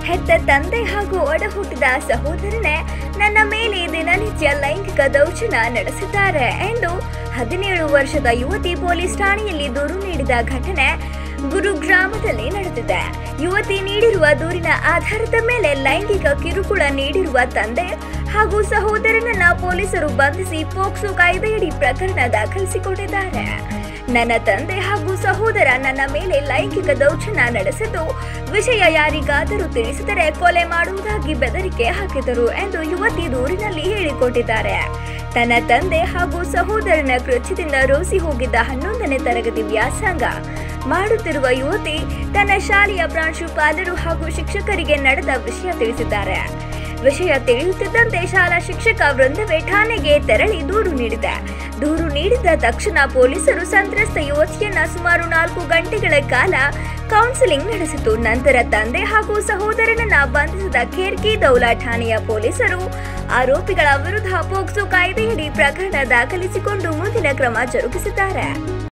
ಹೆತ್ತ ತಂದೆ ಹಾಗೂ ಒಡಹುಟ್ಟಿದ ಸಹೋದರನೇ ನನ್ನ ಮೇಲೆ ದಿನನಿತ್ಯ ಲೈಂಗಿಕ ದೌರ್ಜನ್ಯ ನಡೆಸಿದ್ದಾರೆ ಎಂದು 17 ವರ್ಷದ ಯುವತಿ ಪೊಲೀಸ್ ಠಾಣೆಯಲ್ಲಿ ದೂರು ನೀಡಿದ ಘಟನೆ ಗುರುಗ್ರಾಮದಲ್ಲಿ ನಡೆದಿದೆ. ಯುವತಿ ನೀಡಿರುವ ದೂರಿನ ಆಧಾರದ ಮೇಲೆ ಲೈಂಗಿಕ ಕಿರುಕುಳ ನೀಡಿರುವ ತಂದೆ ಹಾಗೂ ಸಹೋದರನನ್ನ ಪೊಲೀಸರು ಬಂಧಿಸಿ ಪೋಕ್ಸೋ ಕಾಯ್ದೆಯಡಿ ಪ್ರಕರಣ ದಾಖಲಿಸಿಕೊಂಡಿದ್ದಾರೆ. ನನ್ನ ತಂದೆ ಹಾಗೂ ಸಹೋದರ ನನ್ನ ಮೇಲೆ ಲೈಂಗಿಕ ದೌರ್ಜನ್ಯ ನಡೆಸಿದ್ದು, ವಿಷಯ ಯಾರಿಗಾದರೂ ತಿಳಿಸಿದರೆ ಕೊಲೆ ಮಾಡುವುದಾಗಿ ಬೆದರಿಕೆ ಹಾಕಿದರು ಎಂದು ಯುವತಿ ದೂರಿನಲ್ಲಿ ಹೇಳಿಕೊಂಡಿದ್ದಾರೆ. ತನ್ನ ತಂದೆ ಹಾಗೂ ಸಹೋದರನ ಕೃತ್ಯದಿಂದ ರೋಸಿ ಹೋಗಿದ್ದ 11ನೇ ತರಗತಿ ವ್ಯಾಸಂಗ ಮಾಡುತ್ತಿರುವ ಯುವತಿ ತನ್ನ ಶಾಲೆಯ ಪ್ರಾಂಶುಪಾಲರು ಹಾಗೂ ಶಿಕ್ಷಕರಿಗೆ ನಡೆದ ವಿಷಯ ತಿಳಿಸಿದ್ದಾರೆ. ವಿಷಯ ತಿಳಿಯುತ್ತಿದ್ದಂತೆ ಶಾಲಾ ಶಿಕ್ಷಕ ವೃಂದವೇ ಠಾಣೆಗೆ ತೆರಳಿ ದೂರು ನೀಡಿದೆ. ದೂರು ನೀಡಿದ ತಕ್ಷಣ ಪೊಲೀಸರು ಸಂತ್ರಸ್ತ ಯುವತಿಯನ್ನ ಸುಮಾರು 4 ಗಂಟೆಗಳ ಕಾಲ ಕೌನ್ಸಿಲಿಂಗ್ ನಡೆಸಿತು. ನಂತರ ತಂದೆ ಹಾಗೂ ಸಹೋದರನನ್ನ ಬಂಧಿಸಿದ ಖೇರ್ಕಿ ದೌಲಾ ಠಾಣೆಯ ಪೊಲೀಸರು ಆರೋಪಿಗಳ ವಿರುದ್ಧ ಪೋಕ್ಸೋ ಕಾಯ್ದೆಯಡಿ ಪ್ರಕರಣ ದಾಖಲಿಸಿಕೊಂಡು ಮುಂದಿನ ಕ್ರಮ ಜರುಗಿಸಿದ್ದಾರೆ.